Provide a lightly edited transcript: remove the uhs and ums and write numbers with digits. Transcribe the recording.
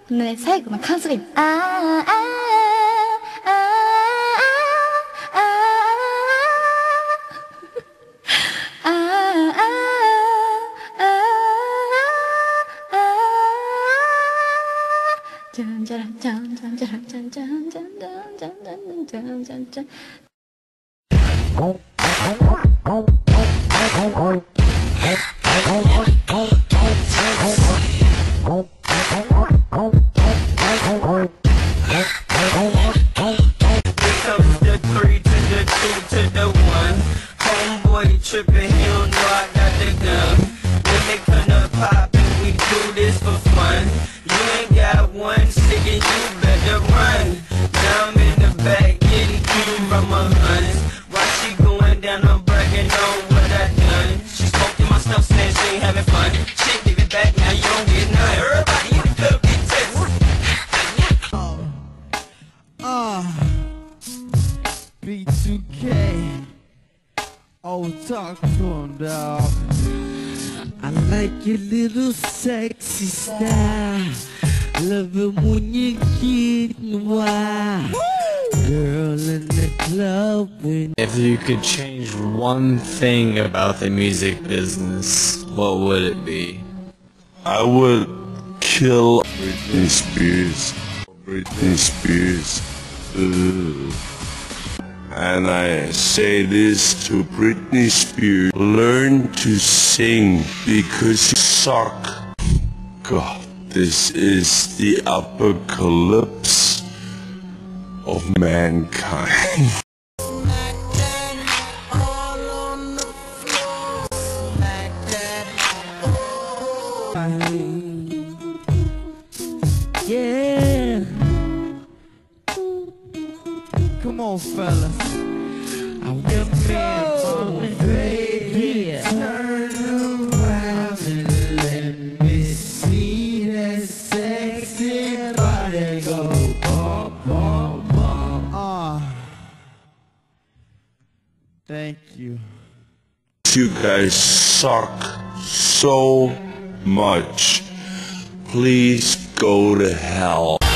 ね、最後の感想がいい。あーあーあーあーあーあーじゃんじゃらんじゃんじゃんじゃらんじゃんじゃんじゃんじゃんじゃんじゃんじゃんじゃんじゃん。 Homeboy trippin, he don't know I got the gun. When they come to poppin', we do this for fun. You ain't got one stick and you better run. Now I'm in the back getting cute from my hunters. While she going down, I'm bragging on what I done. She smoking my stuff, saying she ain't having fun. Shit, give it back, now you don't get none. Everybody in the club get tested. B2K. Oh, talk to him, dog. I like your little sexy style. Love it when you get wild. Girl in the club when... If you could change one thing about the music business, what would it be? I would kill Britney Spears. Britney Spears. And I say this to Britney Spears: learn to sing because you suck. God, this is the apocalypse of mankind. Yeah. Come on, fellas. I will go, baby. Turn around and let me see that sexy body go bum, bum, bum. Thank you. You guys suck so much. Please go to hell.